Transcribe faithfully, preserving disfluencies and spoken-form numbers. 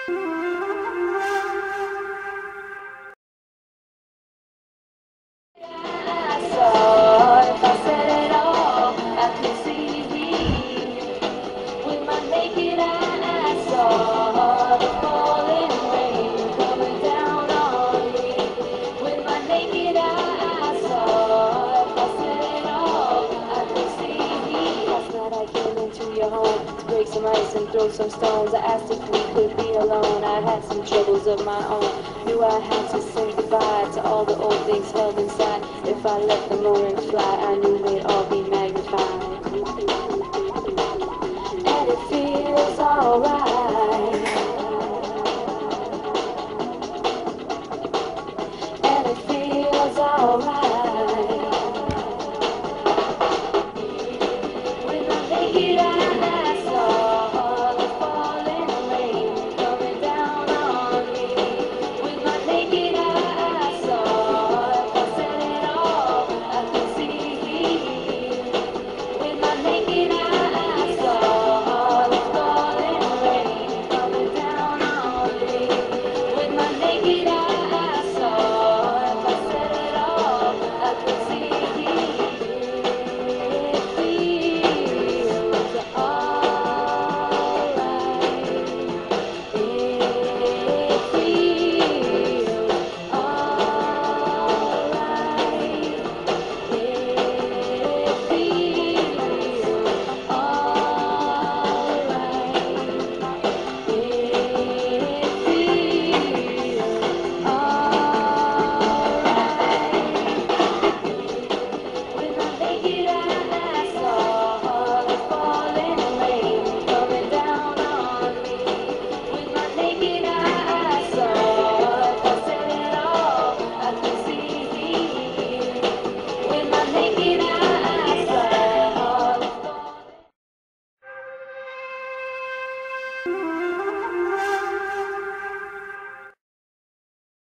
If I said it all, I could see with my naked eye. I saw the falling rain coming down on me. With my naked eye, I saw. If I said it all, I could see. Last night I came into your home to break some ice and throw some stones. I asked if we could be alone. I had some troubles of my own. Knew I had to say goodbye to all the old things held inside. If I let the moment fly, I knew they'd all be